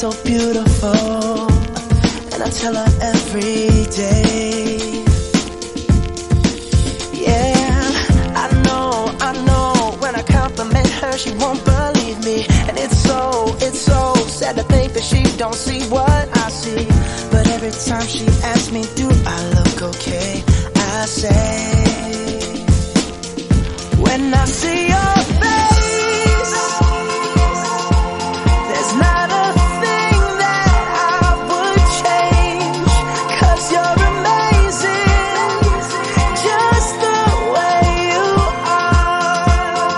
so beautiful, and I tell her every day. Yeah, I know, when I compliment her, she won't believe me. And it's so sad to think that she don't see what I see. But every time she asks me, do I look okay, I say, when I see your face, there's not a thing that I would change, 'cause you're amazing, just the way you are.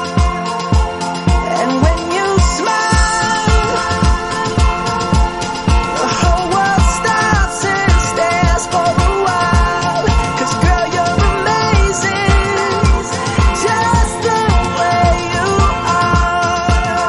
And when you smile, the whole world stops and stares for a while, 'cause girl, you're amazing, just the way you are.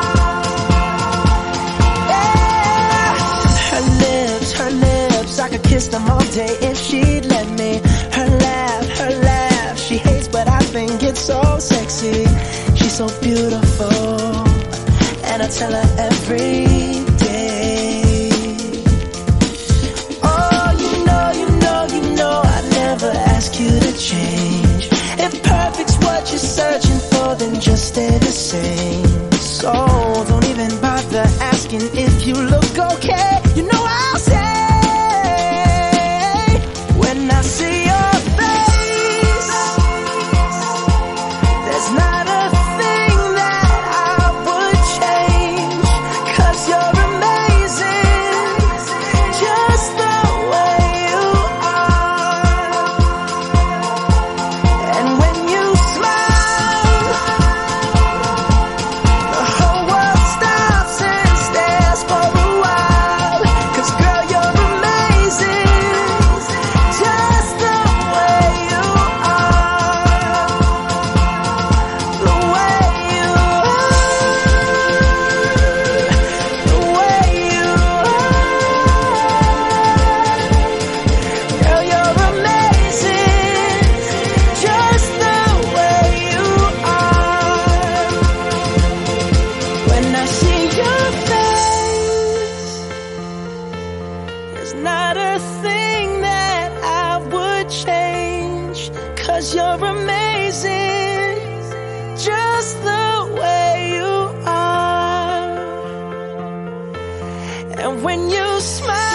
Yeah. Her lips, I could kiss them all day if she'd let me. Her laugh, she hates, but I think it's so sexy. She's so beautiful, and I tell her every day. Oh, you know, I'd never ask you to change. If perfect's what you're searching for, then just stay the same. So don't even bother asking if you look okay. You know I'll say, when I see your face, there's not a thing that I would change, 'cause you're amazing, just the way you are. And when you smile, the whole world stops and stares for a while, 'cause girl, you're amazing, just the way you are. The way you are, the way you are. Girl, you're amazing, just the way you are. When I see your face, there's not a thing that I would change, 'cause you're amazing, just the way you are. And when you smile,